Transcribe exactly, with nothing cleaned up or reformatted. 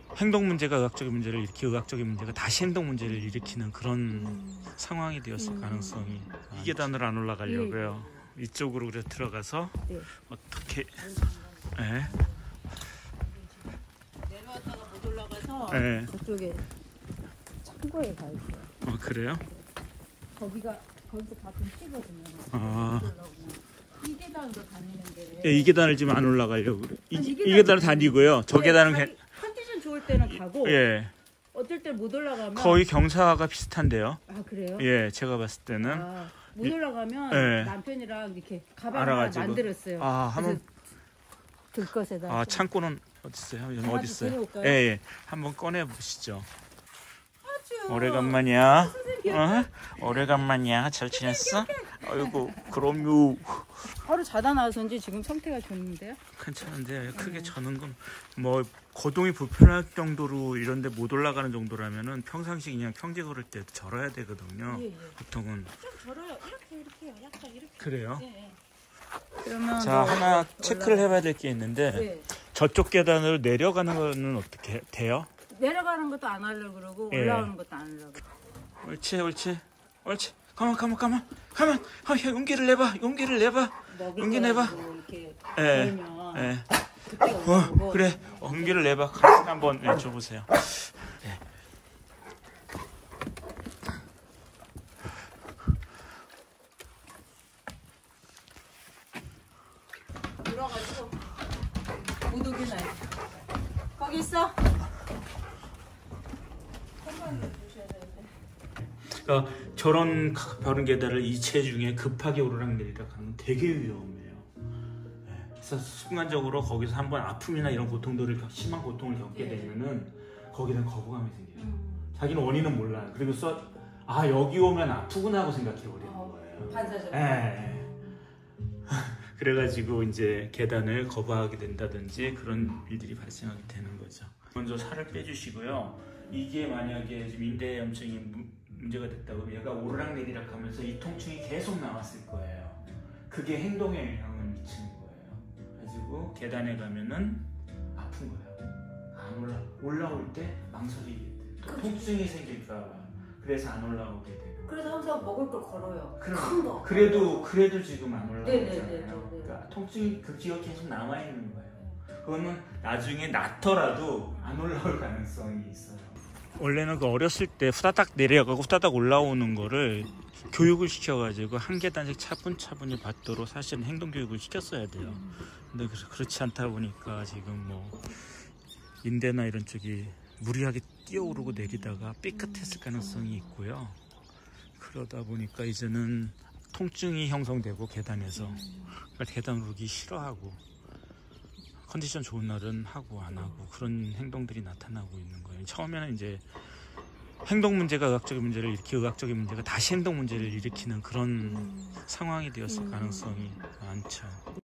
행동 문제가 의학적인 문제를 일으키고 의학적인 문제가 다시 행동 문제를 일으키는 그런 음. 상황이 되었을 음. 가능성이 이 계단으로 안 올라가려고요. 예. 이쪽으로 그래 들어가서 네. 어떻게 네. 내려왔다가 못 올라가서 네. 그쪽에 창고에 가 있어요. 어 그래요? 거기가 거기서 가끔 뛰거든요. 아. 이 계단으로 다니는데. 예, 이 계단을 지금 안 올라가려고. 이, 이 계단을 다니고요. 저 네, 계단은 개... 컨디션 좋을 때는 가고. 예. 어떨 때 못 올라가면. 거의 경사가 비슷한데요. 아 그래요? 예, 제가 봤을 때는. 아, 못 올라가면 예. 남편이랑 이렇게 가방 하나 만들었어요. 아, 한번 들것에다. 아, 창고는 어디 있어요? 어디 있어요? 예, 예. 한번 꺼내 보시죠. 아주. 오래간만이야. 어? 오래간만이야. 잘 지냈어? 아이고, 그럼요. 하루 자다 나서인지 지금 상태가 좋은데요? 괜찮은데 크게 저는 건 뭐 거동이 불편할 정도로 이런데 못 올라가는 정도라면은 평상시 그냥 평지 걸을 때 절어야 되거든요. 예, 예. 보통은 좀 절어요. 이렇게 이렇게요. 약간 이렇게. 그래요? 예, 예. 그러면 자 하나 올라가. 체크를 해봐야 될 게 있는데 예. 저쪽 계단으로 내려가는 거는 어떻게 돼요? 내려가는 것도 안 하려고 그러고 예. 올라오는 것도 안 하려고. 옳지 옳지 옳지. 가만 가만 가만 가만. 아, 용기를 내봐 용기를 내봐 용기 내봐. 예. 예. 어, 그래 용기를 내봐. 한번 네, 줘보세요. 네. 들어가지고 못 오게 놔. 거기 있어. 그러니까 저런 가파른 계단을 이 체중에 급하게 오르락내리락 하면 되게 위험해요. 네. 그래서 순간적으로 거기서 한번 아픔이나 이런 고통들을 심한 고통을 겪게 되면은 거기는 거부감이 생겨요. 음. 자기는 원인은 몰라요. 그리고 써, 아 여기 오면 아프구나 하고 생각해 버리는 어, 거예요. 반사적. 네. 그래가지고 이제 계단을 거부하게 된다든지 그런 일들이 발생하게 되는 거죠. 먼저 살을 빼주시고요. 이게 만약에 지금 인대 염증이 문제가 됐다고 얘가 오르락내리락 하면서 이 통증이 계속 나왔을 거예요. 그게 행동에 영향을 미치는 거예요. 그래가지고 계단에 가면은 아픈 거예요. 안 올라 올라올 때 망설이게 돼요. 통증이 생길까 봐. 그래서 안 올라오게 되고. 그래서 항상 먹을 걸 걸어요. 큰 거. 그래도 그래도 지금 안 올라오잖아요. 그러니까 통증이 급기가 계속 남아 있는 거예요. 그거는 나중에 낫더라도 안 올라올 가능성이 있어요. 원래는 그 어렸을 때 후다닥 내려가고 후다닥 올라오는 거를 교육을 시켜가지고 한 계단씩 차분차분히 받도록 사실은 행동 교육을 시켰어야 돼요. 근데 그렇지 않다 보니까 지금 뭐 인대나 이런 쪽이 무리하게 뛰어오르고 내리다가 삐끗했을 가능성이 있고요. 그러다 보니까 이제는 통증이 형성되고 계단에서 그러니까 계단 오르기 싫어하고 컨디션 좋은 날은 하고 안 하고 그런 행동들이 나타나고 있는 거예요. 처음에는 이제 행동 문제가 의학적인 문제를 일으키고 의학적인 문제가 다시 행동 문제를 일으키는 그런 음. 상황이 되었을 가능성이 많죠.